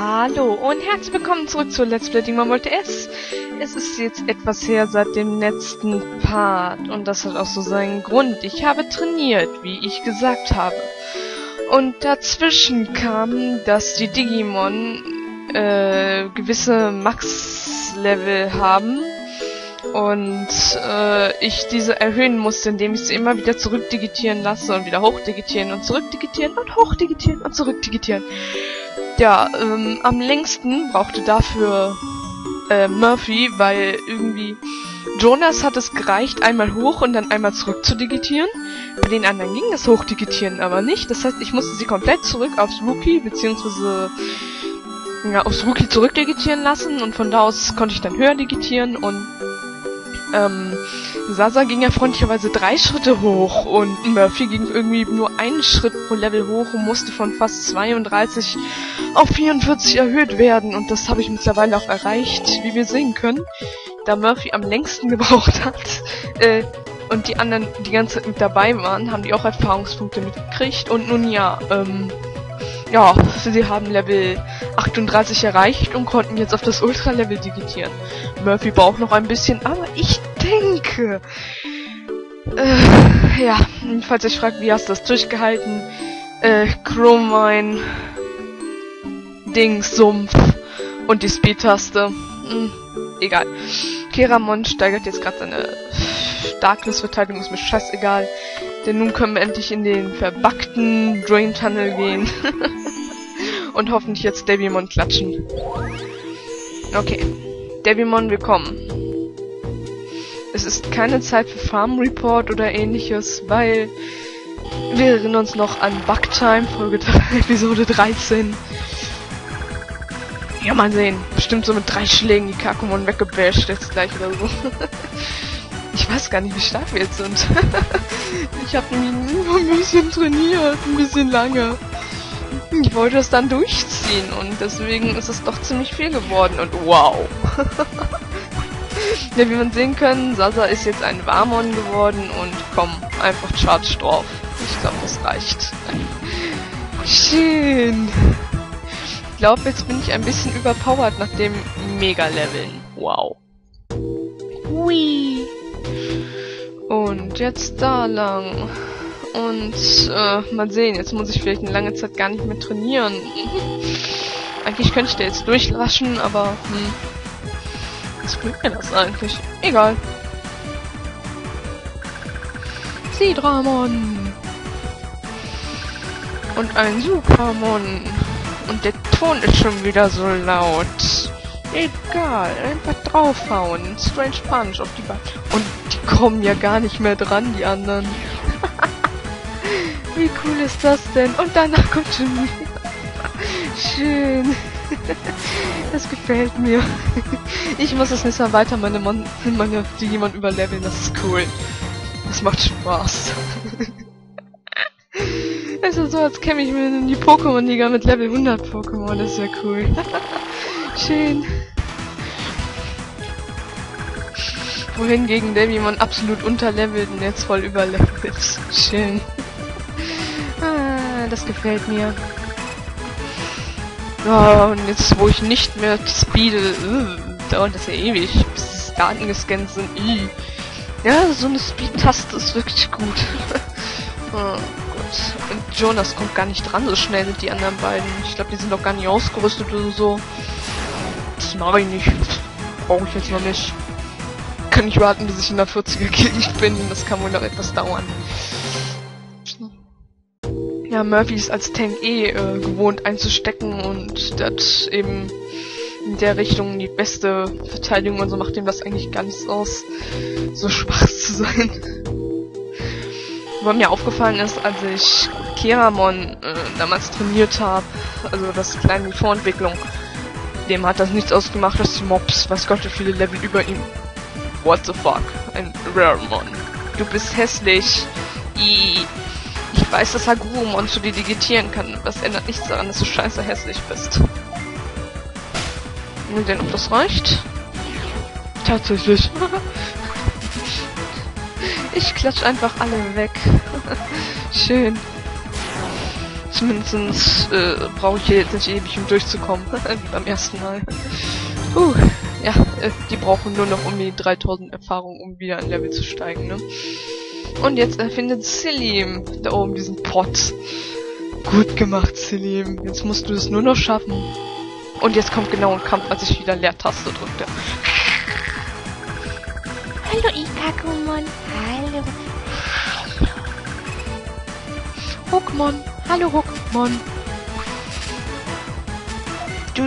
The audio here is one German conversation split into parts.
Hallo und herzlich willkommen zurück zu Let's Play Digimon Volt S. Es ist jetzt etwas her seit dem letzten Part und das hat auch so seinen Grund. Ich habe trainiert, wie ich gesagt habe. Und dazwischen kam, dass die Digimon gewisse Max-Level haben und ich diese erhöhen musste, indem ich sie immer wieder zurückdigitieren lasse und wieder hochdigitieren und zurückdigitieren und hochdigitieren und zurückdigitieren. Ja, am längsten brauchte dafür Murphy, weil irgendwie Jonas hat es gereicht, einmal hoch und dann einmal zurück zu digitieren. Bei den anderen ging das Hochdigitieren aber nicht. Das heißt, ich musste sie komplett zurück aufs Rookie, beziehungsweise ja, aufs Rookie zurückdigitieren lassen und von da aus konnte ich dann höher digitieren und Sasa ging ja freundlicherweise 3 Schritte hoch und Murphy ging irgendwie nur einen Schritt pro Level hoch und musste von fast 32 auf 44 erhöht werden und das habe ich mittlerweile auch erreicht, wie wir sehen können, da Murphy am längsten gebraucht hat und die anderen die ganze Zeit mit dabei waren, haben die auch Erfahrungspunkte mitgekriegt und nun ja, ja, sie haben Level 38 erreicht und konnten jetzt auf das Ultra-Level digitieren. Murphy braucht noch ein bisschen, aber ich denke... ja, falls ihr euch fragt, wie hast du das durchgehalten? Chromine, Dings, Sumpf und die Speed-Taste. Egal. Keramon steigert jetzt gerade seine Darkness-Verteidigung, ist mir scheißegal. Denn nun können wir endlich in den verbuggten Drain-Tunnel gehen. Und hoffentlich jetzt Devimon klatschen. Okay. Devimon, wir kommen. Es ist keine Zeit für Farm Report oder ähnliches, weil wir erinnern uns noch an Bugtime, Folge Episode 13. Ja, mal sehen. Bestimmt so mit 3 Schlägen die Kakumon weggebasht jetzt gleich oder so. Ich weiß gar nicht, wie stark wir jetzt sind. Ich habe nämlich nur ein bisschen trainiert, ein bisschen lange. Ich wollte es dann durchziehen und deswegen ist es doch ziemlich viel geworden und wow. Ja, wie man sehen können, Sasa ist jetzt ein Warmon geworden und komm, einfach Charge drauf. Ich glaube, das reicht. Schön. Ich glaube, jetzt bin ich ein bisschen überpowered nach dem Mega-Leveln. Wow. Hui. Und jetzt da lang. Und, mal sehen, jetzt muss ich vielleicht eine lange Zeit gar nicht mehr trainieren. Eigentlich könnte ich da jetzt durchlaschen, aber, was bringt mir das eigentlich? Egal. Sidramon. Und ein Sukamon. Und der Ton ist schon wieder so laut. Egal, einfach draufhauen. Strange Punch auf die Beine. Und die kommen ja gar nicht mehr dran, die anderen. Wie cool ist das denn? Und danach kommt schon wieder. Schön. Das gefällt mir. Ich muss das nächste Mal weiter meine Digimon überleveln. Das ist cool. Das macht Spaß. Es ist so, als käme ich mir in die Pokémon-Liga mit Level 100 Pokémon. Das ist ja cool. Schön. Wohingegen Devimon absolut unterlevelt und jetzt voll überlevelt. Schön. Ah, das gefällt mir. Ja, und jetzt, wo ich nicht mehr speede, dauert das ja ewig, bis die Daten gescannt sind. Ja, so eine Speed-Taste ist wirklich gut. Oh, gut. Und Jonas kommt gar nicht dran, so schnell sind die anderen beiden. Ich glaube, die sind doch gar nicht ausgerüstet oder so. Das mache ich nicht. Brauche ich jetzt noch nicht. Kann ich warten, bis ich in der 40er-Gegend bin. Das kann wohl noch etwas dauern. Ja, Murphy ist als Tank gewohnt einzustecken und das eben in der Richtung die beste Verteidigung und so macht ihm das eigentlich gar nichts aus, so schwach zu sein. Was mir aufgefallen ist, als ich Keramon damals trainiert habe, also das kleine Vorentwicklung, dem hat das nichts ausgemacht, dass die Mobs, weiß Gott, wie viele Level über ihm. What the fuck? Ein Raremon. Du bist hässlich. Ich weiß, dass Hagurumon zu dir digitieren kann. Das ändert nichts daran, dass du scheiße hässlich bist. Mal sehen, ob das reicht. Tatsächlich. Ich klatsch einfach alle weg. Schön. Zumindest brauche ich hier jetzt nicht ewig, um durchzukommen, wie beim ersten Mal. Ja, die brauchen nur noch um die 3000 Erfahrung, um wieder ein Level zu steigen, ne? Und jetzt erfindet Selim da oben diesen Pot. Gut gemacht, Selim. Jetzt musst du es nur noch schaffen. Und jetzt kommt genau ein Kampf, als ich wieder Leertaste drückte. Hallo Ikakumon, hallo. Hookmon, hallo Hookmon. Du.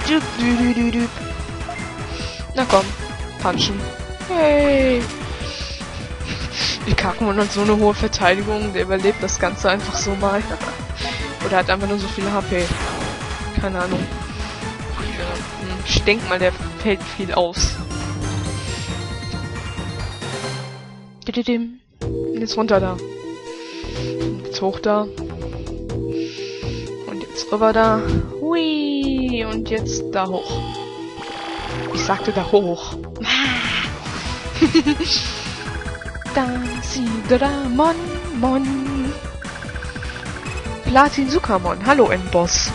Na komm, punchen. Hey. Ikakumon hat so eine hohe Verteidigung, der überlebt das Ganze einfach so mal. Oder hat einfach nur so viel HP. Keine Ahnung. Ich denke mal, der fällt viel aus. Jetzt runter da. Jetzt hoch da. Und jetzt rüber da. Hui. Und jetzt da hoch. Ich sagte da hoch. Mon. Platin Sukamon. Hallo Endboss.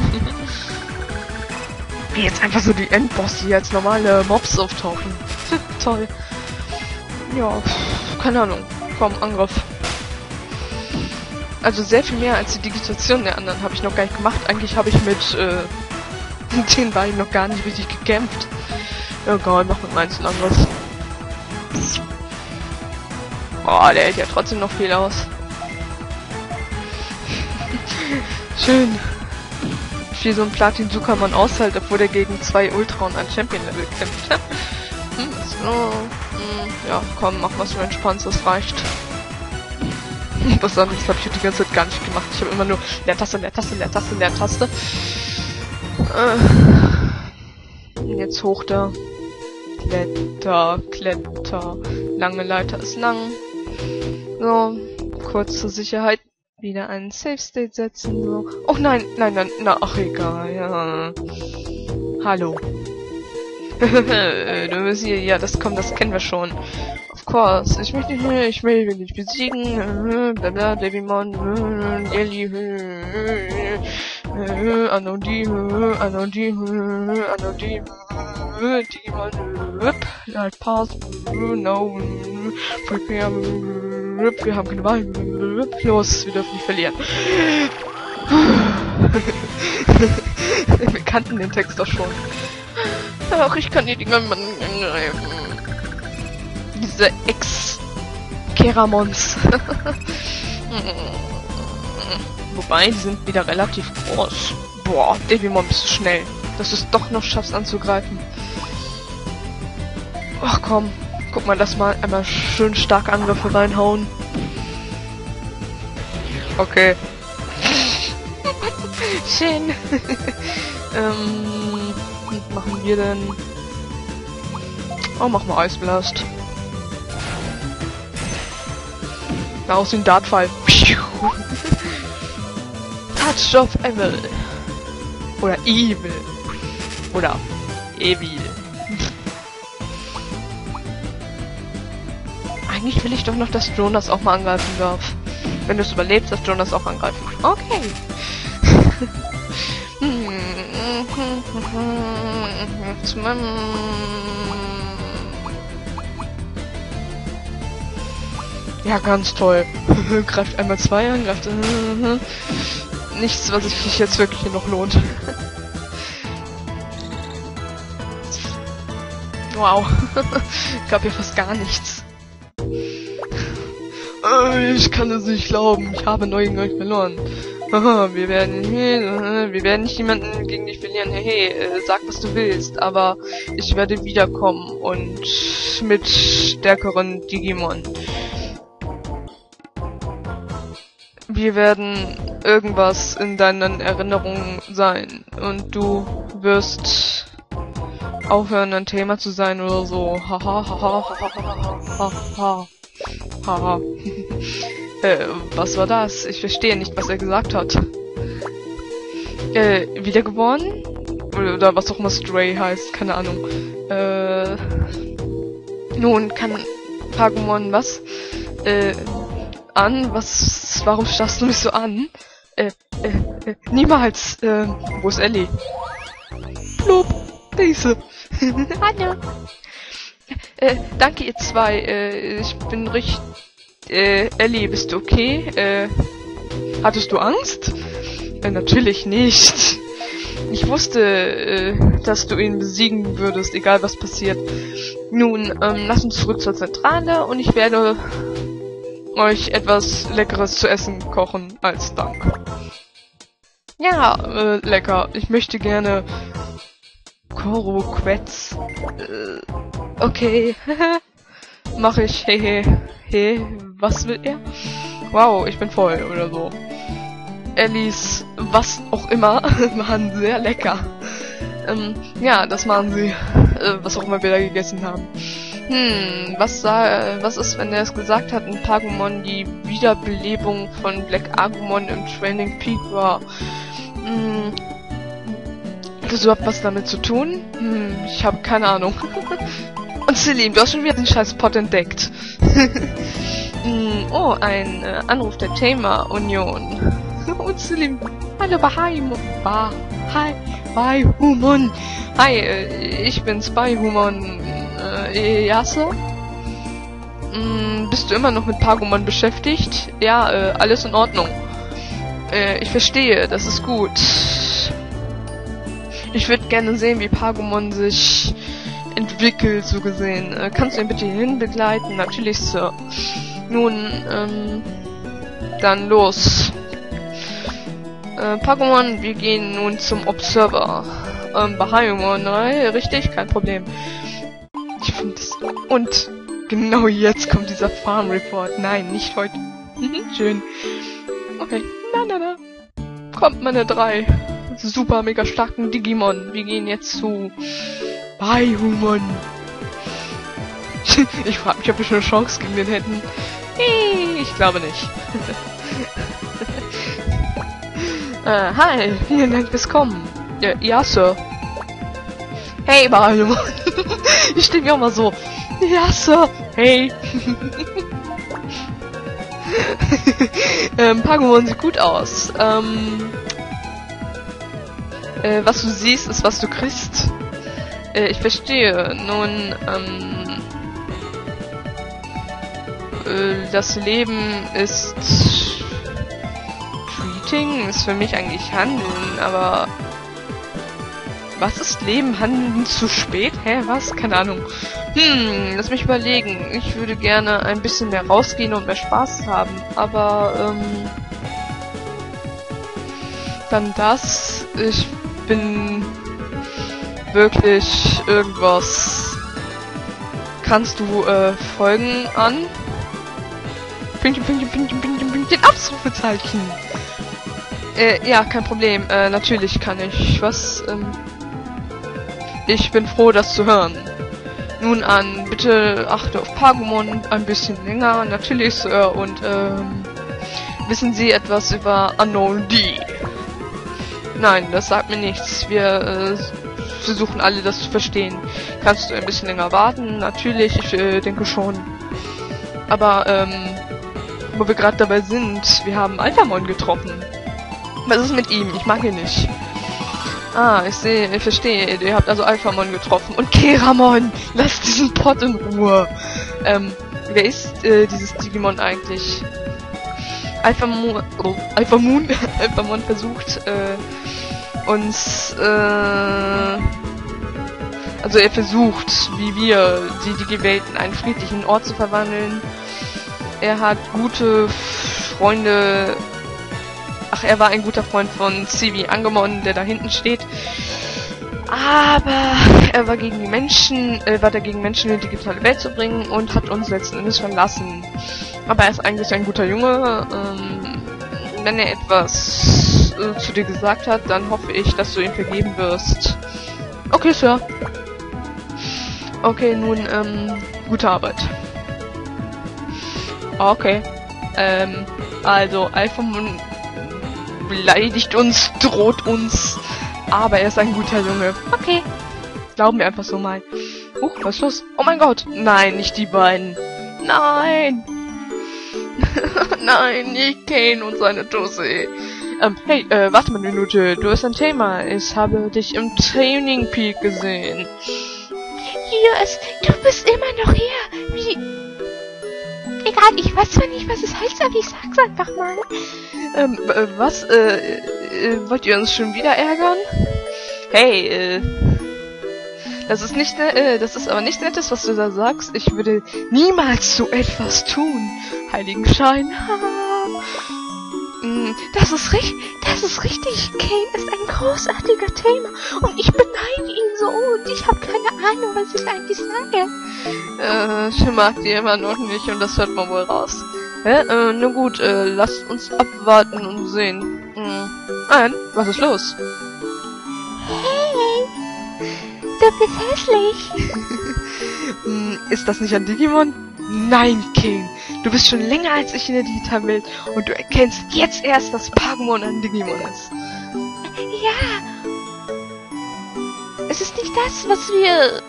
Wie jetzt einfach so die Endboss, die als normale Mobs auftauchen. Toll. Ja, keine Ahnung. Komm, Angriff. Also sehr viel mehr als die Digitation der anderen habe ich noch gar nicht gemacht. Eigentlich habe ich mit den beiden noch gar nicht richtig gekämpft. Egal, mach mit meinem Einzelangriff. Oh, der hält ja trotzdem noch viel aus. Schön. Wie so ein Platin Sukamon aushält, obwohl der gegen 2 Ultra und ein Champion-Level kämpft. Ja, komm, mach was du entspannst, das reicht. Was anderes habe ich die ganze Zeit gar nicht gemacht. Ich habe immer nur Leertaste. Jetzt hoch da. Kletter. Lange Leiter ist lang. So, kurz zur Sicherheit wieder einen Safe State setzen. So. Oh nein, ach egal, ja. Hallo. Du bist hier, ja, das kennen wir schon. Of course, ich will dich besiegen, blabla, Devimon, Jelly, Anodi, Digimon, Light Pass, no, prepare, wir haben keine Wahl, los, wir dürfen nicht verlieren. Wir kannten den Text doch schon. Ach, ich kann die Dinger angreifen. Diese Ex-Keramons. Wobei, die sind wieder relativ groß. Boah, Devimon, bist du schnell. Dass du es doch noch schaffst anzugreifen. Ach komm, guck mal, lass mal einmal schön starke Angriffe reinhauen. Okay. Schön. Was machen wir denn? Oh, mach mal Eisblast. Da aus dem Dartfall. Touch of Evil. Oder Evil. Oder Evil. Eigentlich will ich doch noch, dass Jonas auch mal angreifen darf. Wenn du es überlebst, dass Jonas auch angreifen. Okay. Ja, ganz toll. Greift einmal 2 an, greift... Nichts, was sich jetzt wirklich noch lohnt. Wow. Gab hier fast gar nichts. Ich kann es nicht glauben. Ich habe neu gegen euch verloren. Wir werden nicht jemanden gegen dich verlieren. Hey, sag, was du willst. Aber ich werde wiederkommen und mit stärkeren Digimon. Wir werden irgendwas in deinen Erinnerungen sein. Und du wirst aufhören, ein Thema zu sein oder so. Haha. Was war das? Ich verstehe nicht, was er gesagt hat. Wiedergeboren? Oder was auch immer Stray heißt, keine Ahnung. Nun kann Pagumon was? Warum starrst du mich so an? Niemals. Wo ist Ellie? Plop, da ist sie. Hallo. Danke ihr zwei. Ich bin richtig... Ellie, bist du okay? Hattest du Angst? Natürlich nicht. Ich wusste, dass du ihn besiegen würdest, egal was passiert. Nun, lass uns zurück zur Zentrale und ich werde euch etwas Leckeres zu essen kochen als Dank. Ja, lecker. Ich möchte gerne Koro Quetz. Okay. Mach ich. Hey, was will er? Wow, ich bin voll oder so. Ellies, was auch immer, waren sehr lecker. Ja, das machen sie. Was auch immer wir da gegessen haben. Was ist, wenn er es gesagt hat, ein Pagumon die Wiederbelebung von Black Agumon im Training Peak war? Hat das überhaupt was damit zu tun? Ich habe keine Ahnung. Und Celine, du hast schon wieder den scheiß Pot entdeckt. Oh, ein Anruf der Tamer-Union. Und Celine, hallo Baihumon. Hi, ich bin's, Baihumon. Yase? Bist du immer noch mit Pagumon beschäftigt? Ja, alles in Ordnung. Ich verstehe, das ist gut. Ich würde gerne sehen, wie Pagumon sich entwickelt, so gesehen. Kannst du ihn bitte hierhin begleiten? Natürlich, Sir. Nun, dann los. Pagumon, wir gehen nun zum Observer. Bahamon, richtig? Kein Problem. Ich finde es... Und genau jetzt kommt dieser Farm Report. Nein, nicht heute. Schön. Okay. Na. Kommt meine 3 super mega starken Digimon. Wir gehen jetzt zu Baihumon. Ich frage mich, ob wir schon eine Chance gegen den hätten. Ich glaube nicht. Hi, vielen Dank fürs Kommen. Ja, Sir. Hey, Baihumon. Ich stehe mir auch mal so. Ja, Sir. Hey. Pagumon sieht gut aus. Was du siehst, ist, was du kriegst. Ich verstehe. Nun, das Leben ist... Treating ist für mich eigentlich Handeln, aber... Was ist Leben? Handeln zu spät? Hä, was? Keine Ahnung. Lass mich überlegen. Ich würde gerne ein bisschen mehr rausgehen und mehr Spaß haben, aber, dann das. Ich bin wirklich irgendwas. Kannst du, folgen an? Pünktchen, Ausrufezeichen. Ja, kein Problem. Natürlich kann ich. Was, Ich bin froh, das zu hören. Nun an, bitte achte auf Pagumon ein bisschen länger. Natürlich, Sir. Und, wissen Sie etwas über Unknown D? Nein, das sagt mir nichts. Wir, versuchen alle, das zu verstehen. Kannst du ein bisschen länger warten? Natürlich, ich, denke schon. Aber, wo wir gerade dabei sind, wir haben Alphamon getroffen. Was ist mit ihm? Ich mag ihn nicht. Ah, ich sehe, ich verstehe. Ihr habt also Alphamon getroffen. Und Keramon! Lasst diesen Pot in Ruhe! Wer ist, dieses Digimon eigentlich? Alphamon versucht, uns, also er versucht, wie wir, die Digi-Welt in einen friedlichen Ort zu verwandeln. Er hat gute Freunde... Ach, er war ein guter Freund von Civi Angemon, der da hinten steht. Aber er war gegen die Menschen, war dagegen, Menschen in die digitale Welt zu bringen und hat uns letzten Endes verlassen. Aber er ist eigentlich ein guter Junge. Wenn er etwas zu dir gesagt hat, dann hoffe ich, dass du ihm vergeben wirst. Okay, Sir. Okay, nun, gute Arbeit. Okay. Also, Alphamon beleidigt uns, droht uns, aber er ist ein guter Junge. Okay. Glauben wir einfach so mal. Was ist los? Oh mein Gott. Nein, nicht die beiden. Nein. Nein, nicht Kane und seine Tussi. Hey, warte mal eine Minute. Du hast ein Thema. Ich habe dich im Training Peak gesehen. Yes, du bist immer noch hier. Wie? Egal, ich weiß zwar nicht, was es heißt, aber ich sag's einfach mal. Was? Wollt ihr uns schon wieder ärgern? Hey, das ist nicht, das ist aber nichts Nettes, was du da sagst. Ich würde niemals so etwas tun. Heiligenschein. Das ist richtig. Kane ist ein großartiger Thema und ich beneide ihn so und ich habe keine Ahnung, was ich eigentlich sage. Ich mag die immer noch nicht und das hört man wohl raus. Na gut, lasst uns abwarten und sehen. Nein, was ist los? Hey, du bist hässlich. Ist das nicht ein Digimon? Nein, King. Du bist schon länger als ich in der Digitalwelt und du erkennst jetzt erst, dass Pagumon ein Digimon ist. Ja. Es ist nicht das, was wir...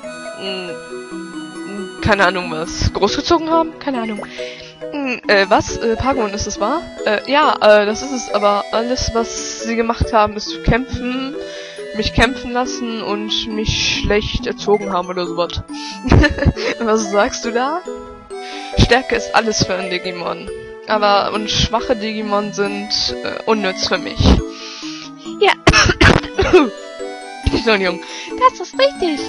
Keine Ahnung was. Großgezogen haben? Keine Ahnung. Was? Pagumon ist es wahr? Ja, das ist es. Aber alles, was sie gemacht haben, ist zu kämpfen, mich kämpfen lassen und mich schlecht erzogen haben oder sowas. Was sagst du da? Stärke ist alles für ein Digimon. Und schwache Digimon sind unnütz für mich. Ja. Entschuldigung. Das ist richtig.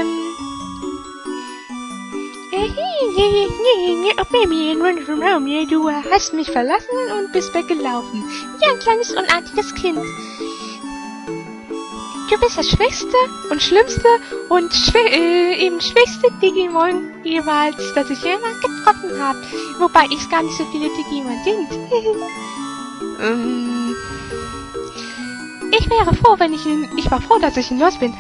Du hast mich verlassen und bist weggelaufen. Wie ein kleines, unartiges Kind. Du bist das schwächste und schlimmste und eben schwächste Digimon jeweils, das ich jemals getroffen habe. Wobei es gar nicht so viele Digimon sind. Ich war froh, dass ich ihn los bin.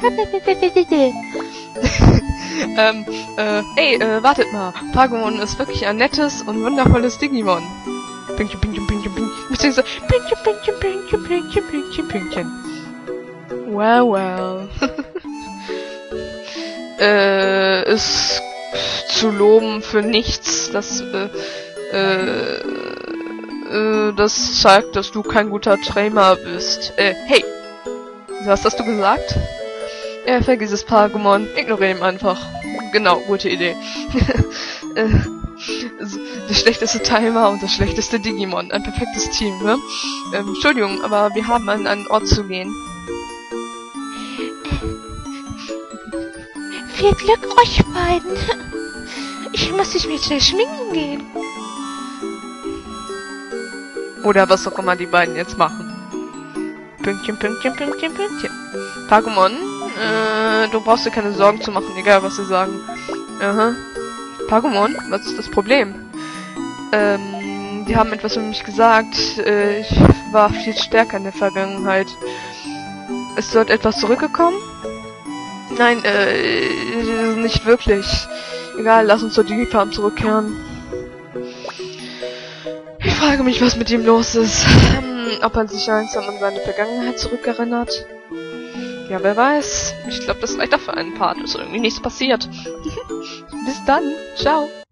Wartet mal. Pagumon ist wirklich ein nettes und wundervolles Digimon. Pünktchen, Pünktchen, Pünktchen, Pünktchen. Beziehungsweise Pünktchen, Pünktchen, Pünktchen, Pünktchen, Pünktchen, Pünktchen. Well. Ist zu loben für nichts. Das zeigt, dass du kein guter Trainer bist. Hey. Was hast du gesagt? Vergiss es, Pagumon. Ignoriere ihn einfach. Genau, gute Idee. Der schlechteste Timer und das schlechteste Digimon. Ein perfektes Team, ne? Entschuldigung, aber wir haben an einen Ort zu gehen. Viel Glück euch beiden. Ich muss mich jetzt schnell schminken gehen. Oder was auch immer die beiden jetzt machen. Pünktchen, Pünktchen, Pünktchen, Pünktchen. Pagumon, du brauchst dir keine Sorgen zu machen, egal was sie sagen. Pagumon, was ist das Problem? Die haben etwas über mich gesagt. Ich war viel stärker in der Vergangenheit. Ist dort etwas zurückgekommen? Nein, nicht wirklich. Egal, lass uns zur Digifarm zurückkehren. Ich frage mich, was mit ihm los ist. Ob er sich langsam an seine Vergangenheit zurückerinnert. Ja, wer weiß. Ich glaube, das reicht auch für einen Part. Ist irgendwie nichts passiert. Bis dann. Ciao.